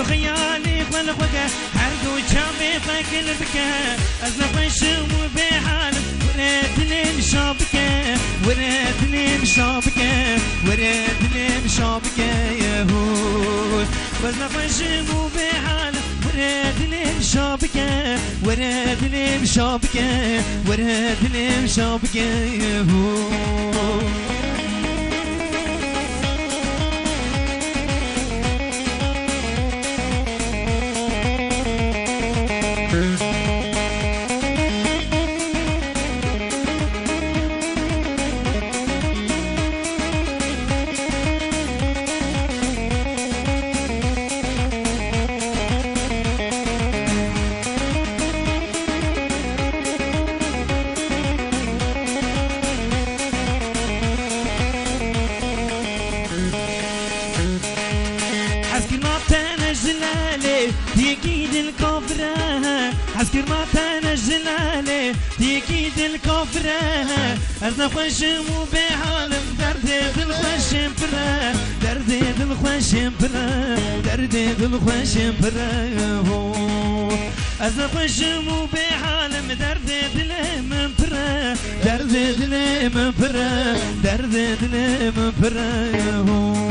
خيالي خلقك هردو جامي فاكل بك أزنفشم بحالم وريتني مشابك وريتني مشابك وريتني مشابك يهود وأزنفشم بحالم وريتني مشابك وريتني مشابك وريتني مشابك يهود تيكيد الكفرة عسكر ما تنجل عليه تيكيد الكفرة أزنا خشم وبحالم درد دل خشم فرا درد دل خشم فرا درد دل خشم فرا أزنا خشم وبحالم درد دل من فرا درد دل من فرا درد دل من فرا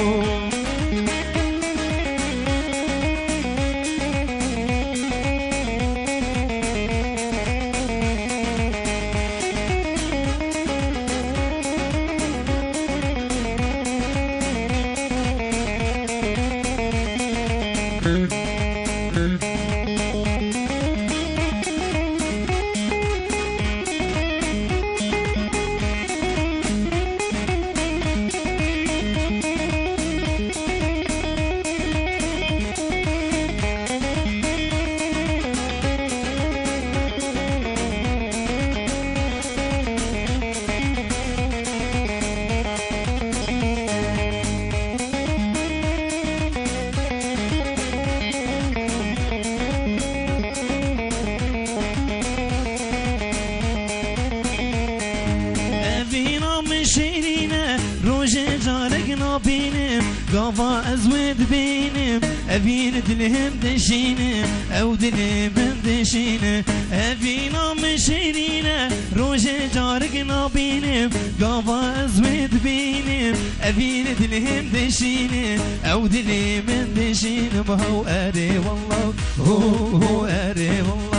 قافا أزود بينم أبين دلهم دشينم أو دلهم دشينم أبينا مشيرينا روج جارقنا بينم قافا أزود بينم أبين دلهم دشينم أو دلهم دشينم هو أري والله هو أري والله